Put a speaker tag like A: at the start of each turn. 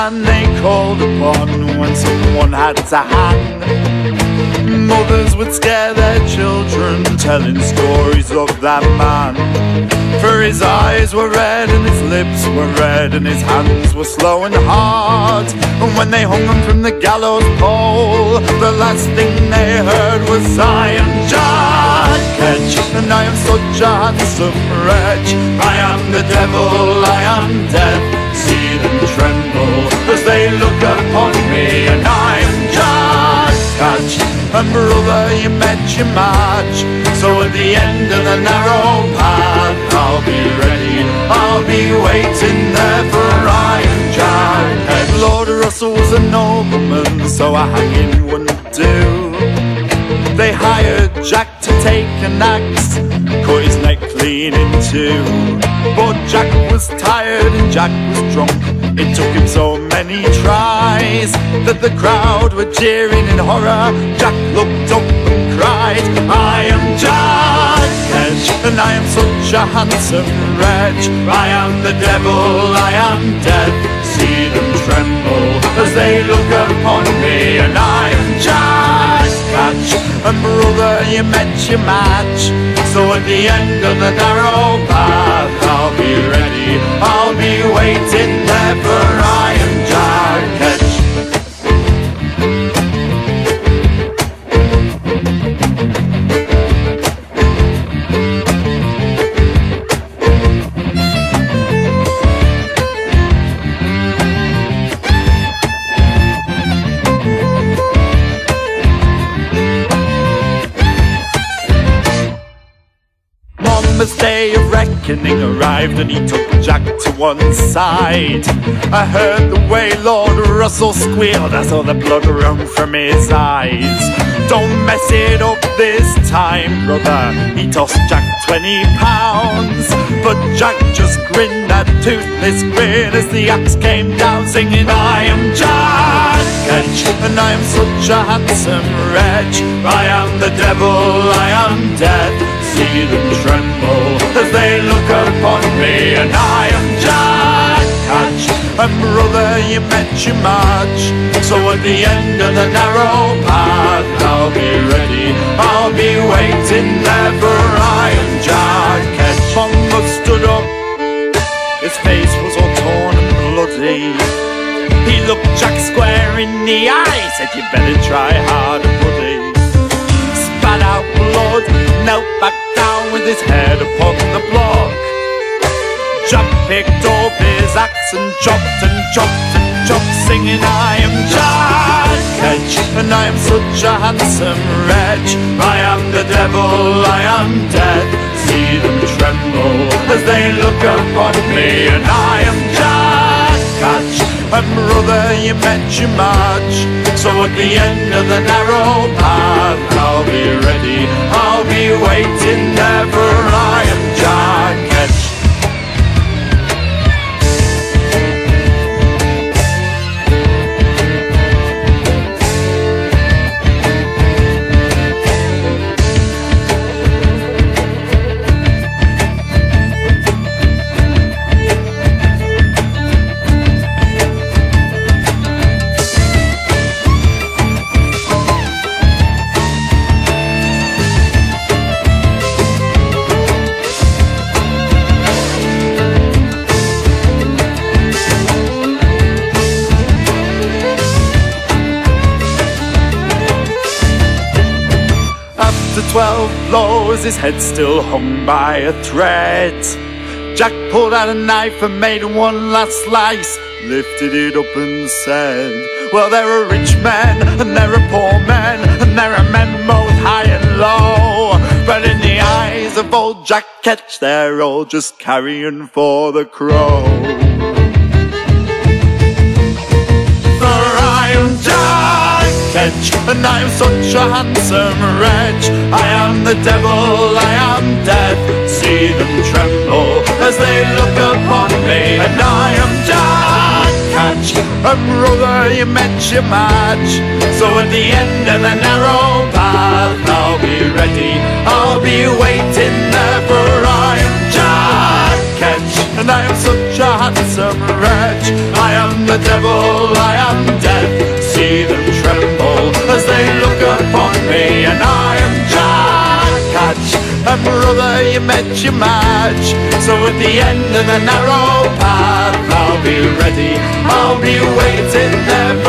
A: man they called upon when someone had to hang. Mothers would scare their children, telling stories of that man. For his eyes were red and his lips were red and his hands were slow and hard. And when they hung him from the gallows pole, the last thing they heard was I am Jack Ketch, and I am such a handsome wretch. I am the devil, I am death. See them tremble as they look upon me, and I am Jack Ketch. And brother, you met your match. So at the end of the narrow path, I'll be ready, I'll be waiting there for Iron Jack. Lord Russell was a nobleman, so a hanging wouldn't do. They hired Jack to take an axe, cut his neck clean in two. But Jack was tired and Jack was drunk. It took him so many tries that the crowd were jeering in horror. Jack looked up and cried, I am Jack Ketch, and I am such a handsome wretch. I am the devil, I am death. See them tremble as they look upon me, and I am Jack Ketch. And brother, you met your match. So at the end of the narrow path, I'll be ready, I'll be waiting there for Iron Jack Ketch. Mama's day of reckoning arrived and he took Jack to one side. I heard the way Lord Russell squealed, I saw the blood run from his eyes. Don't mess it up this time, brother, he tossed Jack 20 pounds. But Jack just grinned that toothless grin as the axe came down, singing I am Jack Ketch, and I am such a handsome wretch. I am the devil, I am death. See them tremble as they look upon me, and I am Jack Ketch. And brother, you met your match. So at the end of the narrow path, I'll be ready, I'll be waiting there for Iron Jack Ketch. Bongo stood up, his face was all torn and bloody. He looked Jack square in the eye, said you better try harder, buddy. Spat out blood, knelt back down with his head upon the block. Jack picked up his axe and chopped and chopped and chopped, singing I am Jack Ketch, and I am such a handsome wretch. I am the devil, I am death. See them tremble as they look upon me, and I am Jack Ketch. And brother, you met your match. So at the end of the narrow path, I'll be ready, I'll be waiting there for Iron Jack Ketch. After 12 blows, his head still hung by a thread. Jack pulled out a knife and made one last slice, lifted it up and said, well, there are rich men and there are poor men, and there are men both high and low. But in the eyes of old Jack Ketch, they're all just carrion for the crow. For I am Jack Ketch, and I am such a handsome wretch. I am the devil, I am death. See them tremble as they look upon me, and I am Jack Ketch. And brother, you met your match. So at the end of the narrow path, I'll be ready, I'll be waiting there for I am Jack Ketch, and I am such a handsome wretch. I am the the devil, I am death. See them tremble as they look upon me, and I am Jack Ketch, and brother, you met your match. So at the end of the narrow path, I'll be ready, I'll be waiting there